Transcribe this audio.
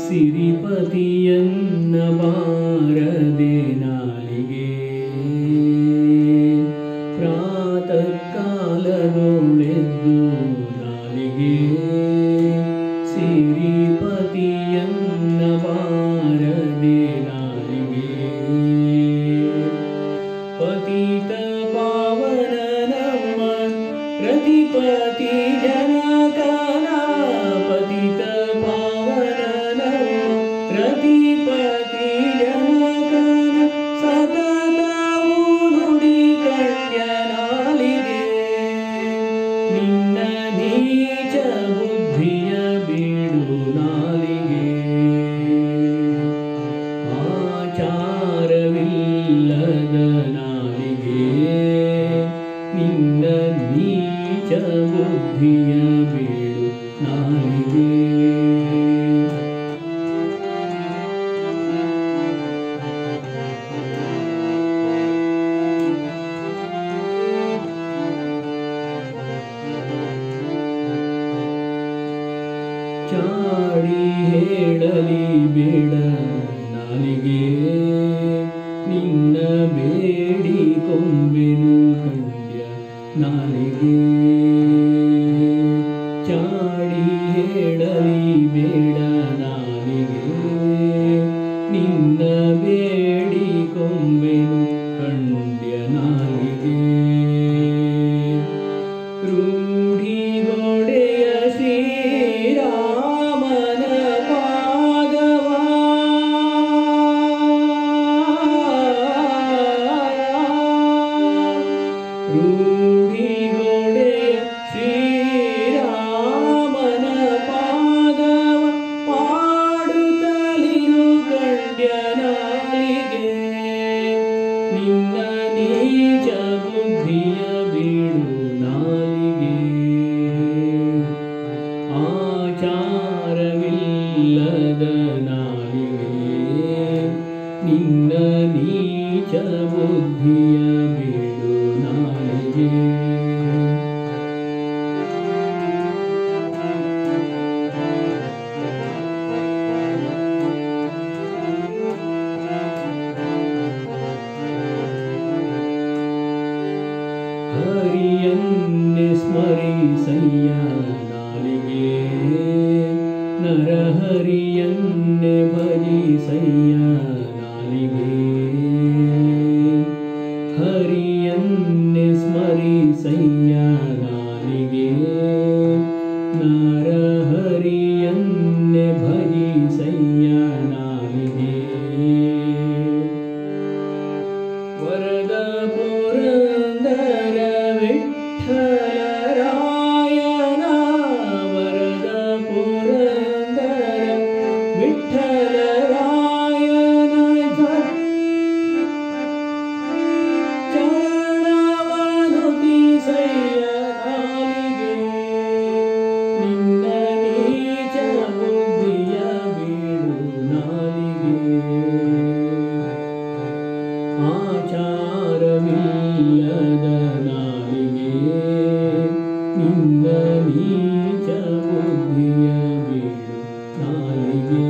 ಸಿರಿಪತಿಯನ್ನ ಬಾರದೆ ನಾಲಿಗೆ ಪ್ರಾತಃ ಕಾಲದೊಳೆದ್ದು ನಾಲಿಗೆ ಸಿರಿಪತಿಯನ್ನ ಬಾರದೆ ನಾಲಿಗೆ ಪತಿತ ಪಾವನ ನಮ್ಮ ರತಿಪತಿ ಜನಕನ ಪತಿತ ಪಾವನ ನಮ್ಮ ರತಿಪತಿ ಜನಕನ ಸತತವು ನುಡಿ ಕಣ್ಯ ನಾಲಿಗೆ ನಿನ್ನ ನೀಚ ಬುದ್ಧಿಯ ಬಿಡು ನಾಲಿಗೆ ಆಚಾರವಿಲ್ಲದ ನಾಲಿಗೆ ನಿನ್ನ ನೀಚ ಬುದ್ಧಿಯ ಬಿಡು ನಾಲಿಗೆ ಚಾಡಿ ಹೇಳಲಿ ಬೇಡ ನಾಲಿಗೆ ನಿನ್ನ ಬೇಡಿ ಕೊಂಬೆನು ಕಂಡ್ಯ ನಾಲಿಗೆ ಚಾಡಿ ಹೇಳಲಿ ಬೇಡ ನಾಲಿಗೆ ನಿನ್ನ ಬೇಡಿ ಕೊಂಬೆನು ಕಂಡ್ಯ ನಾಲಿಗೆ ರೂಢಿಗೊಡೆಯ ಶ್ರೀರಾಮನ ಪಾದವ ರೂಢಿಗೊಡೆಯ ಶ್ರೀರಾಮನ ಪಾದವ ಪಾಡುತ್ತಲಿರು ಕಂಡ್ಯ ನಾಲಿಗೆ ನಿನ್ನ ನೀಚ ಬುದ್ಧಿಯ ಬಿಡು ನಾಲಿಗೆ ಆಚಾರವಿಲ್ಲದ ನಾಲಿಗೆ ನಿನ್ನ ನೀಚ ಬುದ್ಧಿಯ ಬಿಡು ನಾಲಿಗೆ ಹರಿಯನ್ನೇ ಸ್ಮರಿಸಯ್ಯ ನಾಲಿಗೆ ನರಹರಿಯನ್ನೇ ಭಜಿಸಯ್ಯ ನಾಲಿಗೆ ಹರಿಯನ್ನೇ ಸ್ಮರಿಸಯ್ಯ ನಾಲಿಗೆ ನರಹರಿಯನ್ನೇ ಭಜಿಸಯ್ಯ ನಾಲಿಗೆ ವರದ ಪುರಂದರ ವಿಠ್ಠಲರಾಯನ ವರದ ಪುರಂದರ ವಿಠ್ಠಲರಾಯನ ಚರಣವನುತಿಸಯ್ಯ ನಾಲಿಗೆ ನಿನ್ನ ನೀಚ ಬುದ್ಧಿಯ ಬಿಡು ನಾಲಿಗೆ ಆಚಾರವಿಲ್ಲದ ನಾಲಿಗೆ ನಿನ್ನ ನೀಚ ಬುದ್ಧಿಯ ಬಿಡು ನಾಲಿಗೆ